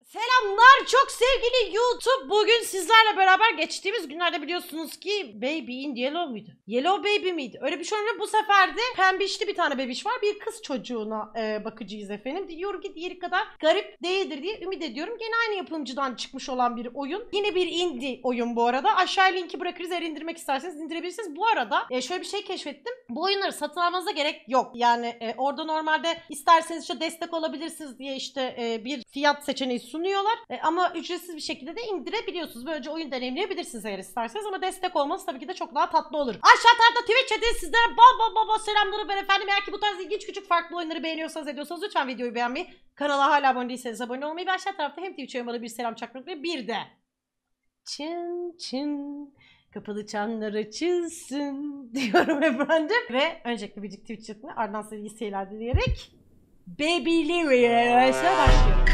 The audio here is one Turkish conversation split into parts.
Selamlar çok sevgili YouTube. Bugün sizlerle beraber geçtiğimiz günlerde biliyorsunuz ki Baby in Yellow muydu? Yellow Baby miydi? Öyle bir şey olmuyor. Bu sefer de pembişli bir tane bebiş var. Bir kız çocuğuna bakıcıyız efendim. Diyor ki diğeri kadar garip değildir diye ümit ediyorum. Gene aynı yapımcıdan çıkmış olan bir oyun. Yine bir indie oyun bu arada. Aşağıya linki bırakırız. Eğer indirmek isterseniz indirebilirsiniz. Bu arada şöyle bir şey keşfettim. Bu oyunları satın almanıza gerek yok. Yani orada normalde isterseniz işte destek olabilirsiniz diye işte bir fiyat seçeneği sunuyorlar. Ama ücretsiz bir şekilde de indirebiliyorsunuz. Böylece oyun deneyimleyebilirsiniz eğer isterseniz ama destek olması tabii ki de çok daha tatlı olur. Aşağı tarafta Twitch chat'i sizlere bol selamları ben efendim. Eğer ki bu tarz ilginç küçük farklı oyunları beğeniyorsanız ediyorsanız lütfen videoyu beğenmeyi, kanala hala abone değilseniz abone olmayı ve aşağı tarafta hem Twitch yorumlara bir selam çakmak ve bir de çın çın kapalı çanlar açılsın diyorum efendim. Ve öncelikle bir Twitch chat'ine ardından size iyi seyirler dileyerek Baby'leria'ya başlıyorum.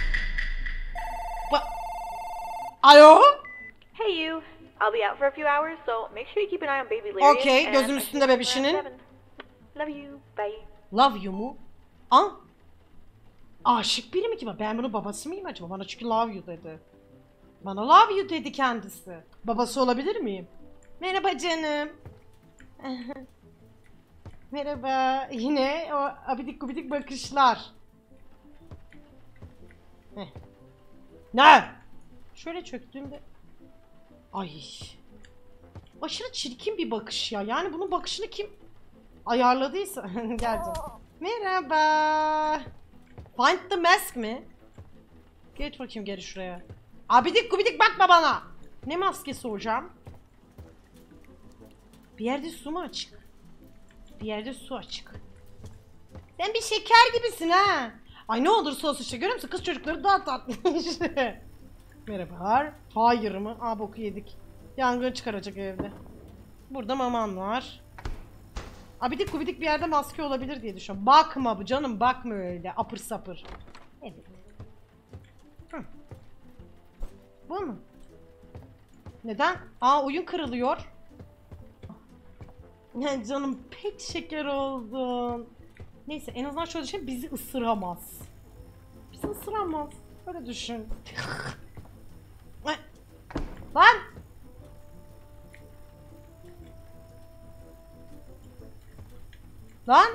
Alo? Hey you, I'll be out for a few hours, so make sure you keep an eye on Baby Lyria. Okay, gözüm üstünde bebişinin. Love you, bye. Love you mu? Aa? Aşık biri mi ki? Ben bunun babası mıyım acaba? Bana çünkü love you dedi. Bana love you dedi kendisi. Babası olabilir miyim? Merhaba canım. Merhaba. Yine o abidik gubidik bakışlar. Ne? Şöyle çöktüğümde... Ay. Aşırı çirkin bir bakış ya. Yani bunun bakışını kim ayarladıysa... Gel canım. Merhaba. Find the mask mi? Geç bakayım geri şuraya. Abidik gubidik bakma bana. Ne maskesi hocam? Bir yerde su mu açık? Bir yerde su açık. Sen bir şeker gibisin ha. Ay ne olursa olsun işte görüyor musun? Kız çocukları daha tatlı işte. Merhabalar. Hayır mı? Aa boku yedik. Yangın çıkaracak evde. Burada maman var. Abidik gubidik bir yerde maske olabilir diye düşünüyorum. Bakma bu canım, bakma öyle apır sapır. Evet. Hı. Bu mu? Neden? Aa oyun kırılıyor. Ya canım pek şeker oldun. Neyse en azından şöyle düşün, bizi ısıramaz. Bizi ısıramaz. Böyle düşün. Lan! Lan!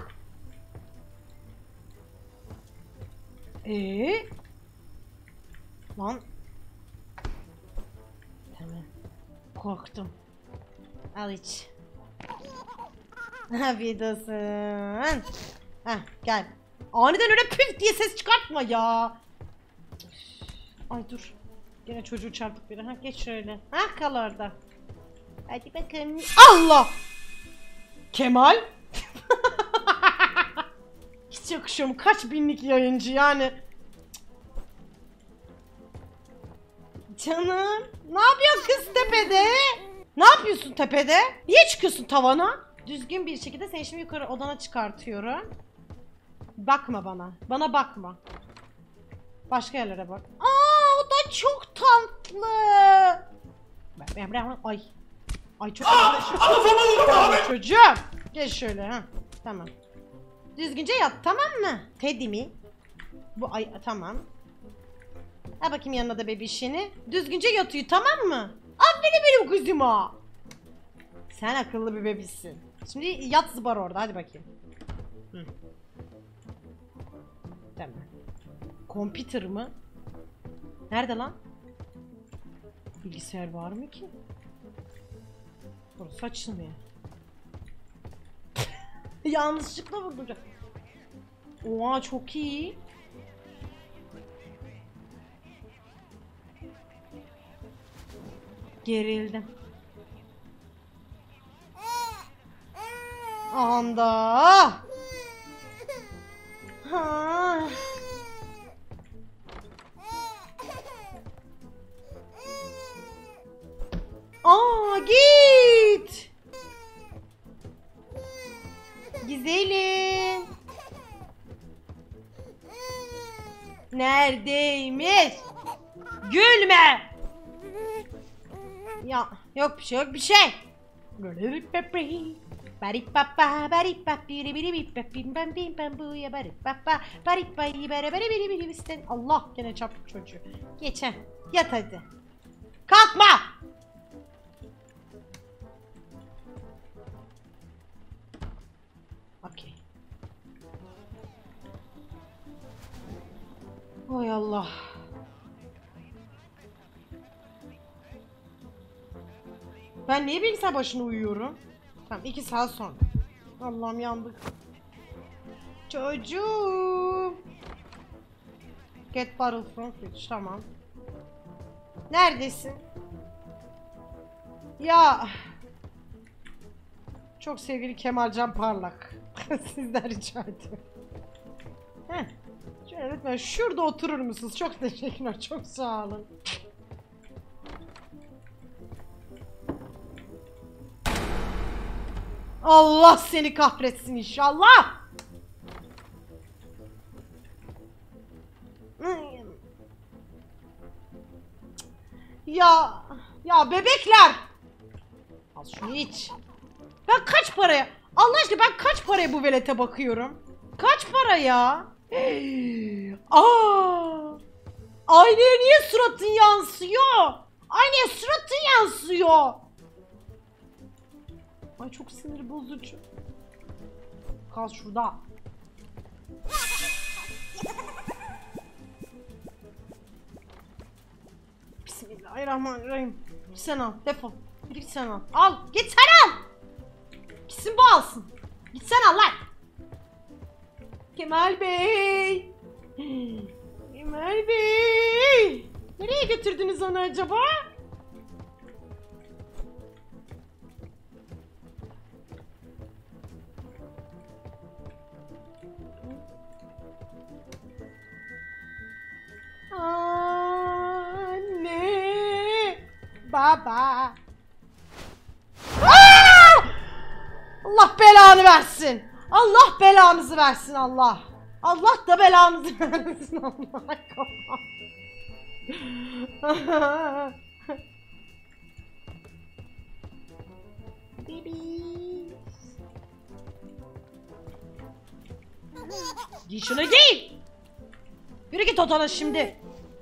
Lan! Tamam. Korktum. Al iç. Afiyet olsun. Heh gel. Aniden öyle püf diye ses çıkartma ya. Ay dur. Gene çocuğu çarptık biri. Ha geç şöyle. Ha kal orada. Hadi bakalım. Allah! Kemal? Hiç yakışıyor mu? Kaç binlik yayıncı yani. Canım. Ne yapıyorsun kız tepede? Ne yapıyorsun tepede? Niye çıkıyorsun tavana? Düzgün bir şekilde seni şimdi yukarı odana çıkartıyorum. Bakma bana. Bana bakma. Başka yerlere bak. Aa o da çok tatlı. Ay. Ay çok tatlı. Çocuğum. Geç şöyle ha. Tamam. Düzgünce yat tamam mı? Teddy mi? Bu ay tamam. Al bakayım yanına da bebişini. Düzgünce yatıyor tamam mı? Aferin benim kızıma. Sen akıllı bir bebişsin. Şimdi yat zıbar orada hadi bakayım. Hı. Tamam. Computer mı? Nerede lan? Bilgisayar var mı ki? Burası açılmıyor. Yanlışlıkla vurdum. Oha çok iyi. Gerildim. Anda. Ha. Aa git. Güzelim. Neredeymiş? Gülme. Ya yok bir şey yok bir şey. Bari papa bari papi biri biri papim bam bim bam bu ya bari papa bari bayi bari bari biri biri bisten. Allah gene çarptı çocuğu. Geç ha. Yat hadi. Kalkma. Okey. Oy Allah. Ben niye bilgisayar başına uyuyorum? Tamam 2 saat sonra. Allah'ım yandık. Çocuğum. Get bottle from fridge. Tamam. Neredesin? Ya. Çok sevgili Kemalcan Parlak. Sizden rica ediyorum. Heh. Şöyle lütfen şurada oturur musunuz? Çok teşekkürler. Çok sağ olun. Allah seni kahretsin inşallah. Ya bebekler. Al şunu iç. Ben kaç paraya? Allah aşkına ben kaç paraya bu velete bakıyorum? Kaç para ya? Aa! Aynaya niye suratın yansıyor? Aynaya suratın yansıyor. Ay çok sinir bozucu. Kal şurada. Bismillahirrahmanirrahim. Git sen al, defol. Git sen al. Al, git sen al. Gitsin bu alsın. Git sen al lan. Kemal Bey. Kemal Bey. Nereye götürdünüz onu acaba? Anne, baba. Aa! Allah belanı versin. Allah belanızı versin Allah. Allah da belanızı versin Allah. Baby. Giy şunu giy. Yürü git odana şimdi.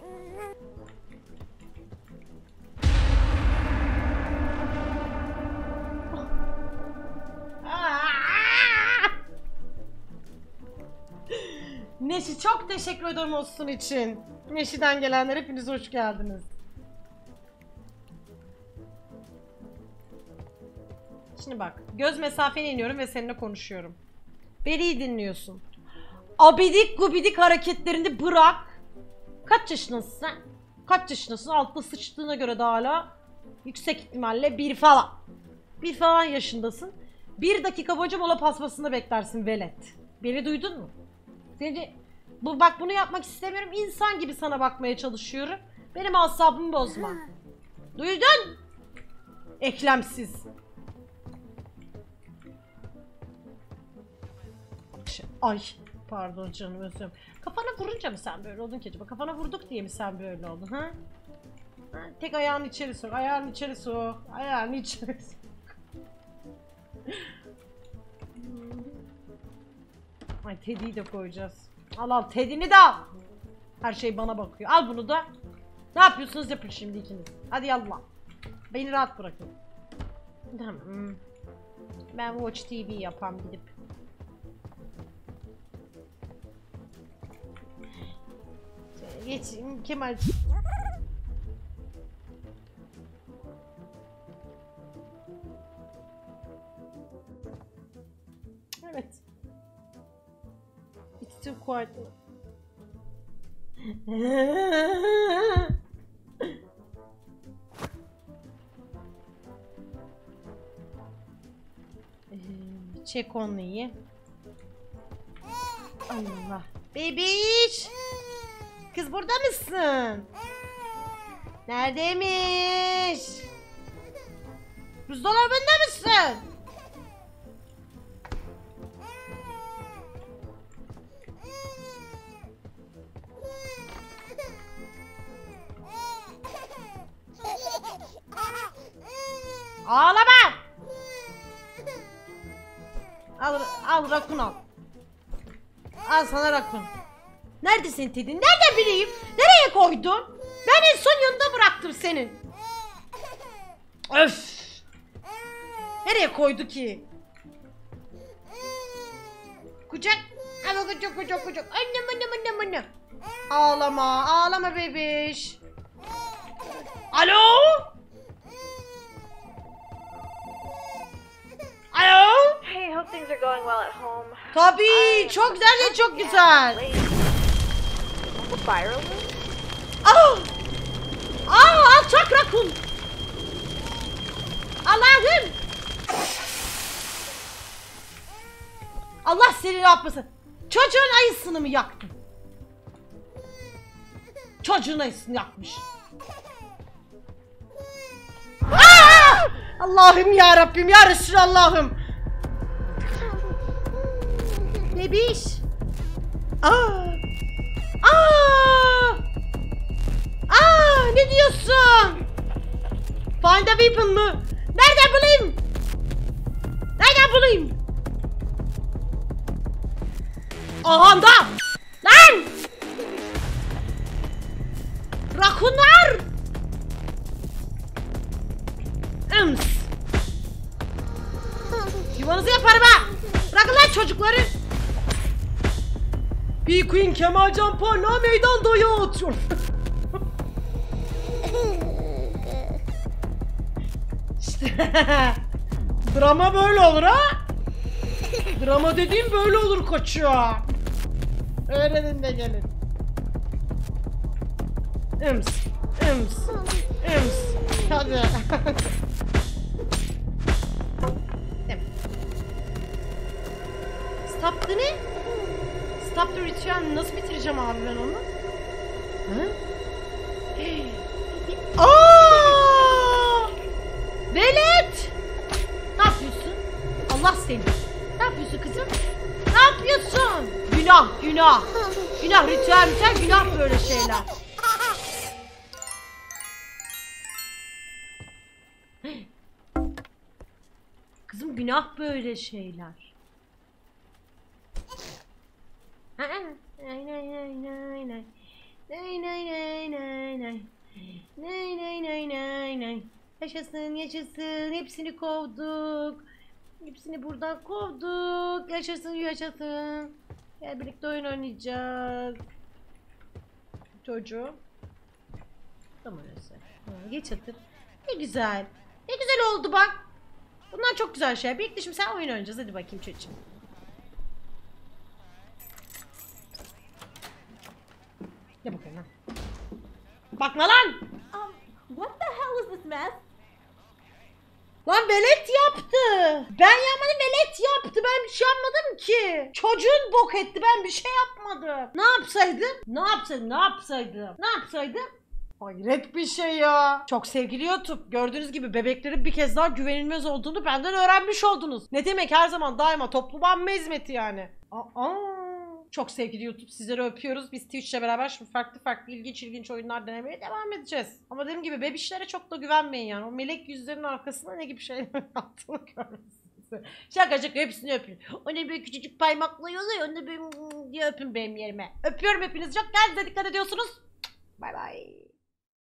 Neşi çok teşekkür ederim olsun için. Neşi'den gelenler hepiniz hoş geldiniz. Şimdi bak, göz mesafene iniyorum ve seninle konuşuyorum. Beni iyi dinliyorsun. Abidik gubidik hareketlerini bırak. Kaç yaşındasın sen? Kaç yaşındasın? Altta sıçtığına göre de hala yüksek ihtimalle bir falan. Bir falan yaşındasın. 1 dakika boyunca mola pasmasını beklersin velet. Beni duydun mu? Seni, bak bunu yapmak istemiyorum. İnsan gibi sana bakmaya çalışıyorum. Benim asabımı bozma. Duydun? Eklemsiz. Ay pardon canım özür dilerim. Kafana vurunca mı sen böyle oldun ki acaba? Kafana vurduk diye mi sen böyle oldun ha? Tek ayağını içeri sok. Ayağını içeri sok. Ayağını içeri sok. Ay Teddy'yi de koyacağız. Al Teddy'ni de al. Her şey bana bakıyor. Al bunu da. Ne yapıyorsunuz yapın şimdi ikiniz. Hadi yallah. Beni rahat bırakın. Tamam. Ben Watch TV yapam gidip. Geç Kemal. Evet. It's too quiet. Çek onu iyi. Allah. Bebiş. Kız burada mısın? Neredeymiş? Buzdolabında mısın? Ağlama! Al rakun al. Al sana rakun. Nerede senin Ted'in? Nereden bileyim? Nereye koydun? Ben en son yanında bıraktım senin. Öf. Nereye koydu ki? Kucak. Al kucak. Annem. Ağlama bebiş. Alo? Alo? Hey, hope things are going well at home. Tabii, çok güzel ya, çok güzel. The fire alarm? Alçak rakun. Allah'ım. Allah seni ne yapmasın. Çocuğun ayısını mı yaktın? Çocuğun ayısını yakmış. Allah'ım ya Rabbim ya Resulallah'ım. Bebiş. Ne diyorsun? Find a weapon mı? Nereden bulayım? Aha da! Lan! Rakunlar! Yuvanızı yaparım ha! Bırakın lan çocukları! Bir Queen Kemalcan Parlağı meydan dayağı atıyor. İşte drama böyle olur ha? Drama dediğim böyle olur koçum. Öğrenin de gelin. Hadi. Stop the ne? Stop the ritual. Nasıl bitireceğim abi ben onu? Velet! Ne yapıyorsun? Allah seni. Ne yapıyorsun kızım? Ne yapıyorsun? Günah. Günah ritüel günah böyle şeyler. Kızım günah böyle şeyler. Yaşasın hepsini kovduk. Hepsini buradan kovduk. Yaşasın. Gel birlikte oyun oynayacağız. Çocuğum. Tamam öyleyse. Geç atır. Ne güzel. Ne güzel oldu bak. Bunlar çok güzel şeyler. Birlikte şimdi sen oyun oynayacağız. Hadi bakayım çocuğum. Ne bakayım lan? Bakma lan! What the hell is this mess? Lan velet yaptı. Ben yapmadım, velet yaptı. Ben bir şey yapmadım ki. Çocuğun bok etti. Ben bir şey yapmadım. Ne yapsaydım? Hayret bir şey ya. Çok sevgili YouTube. Gördüğünüz gibi bebeklerin bir kez daha güvenilmez olduğunu benden öğrenmiş oldunuz. Ne demek her zaman daima topluma hizmeti yani. Çok sevgili YouTube, sizleri öpüyoruz. Biz Twitch'le beraber şimdi farklı ilginç oyunlar denemeye devam edeceğiz. Ama dediğim gibi bebişlere çok da güvenmeyin yani. O melek yüzlerin arkasında ne gibi şeyler yaptığını görürsünüz. Şaka hepsini öpün. O ne böyle küçücük parmakla yoluyor. Onu da böyle diye öpün benim yerime. Öpüyorum hepinizi çok. Kendinize dikkat ediyorsunuz. Bay bay.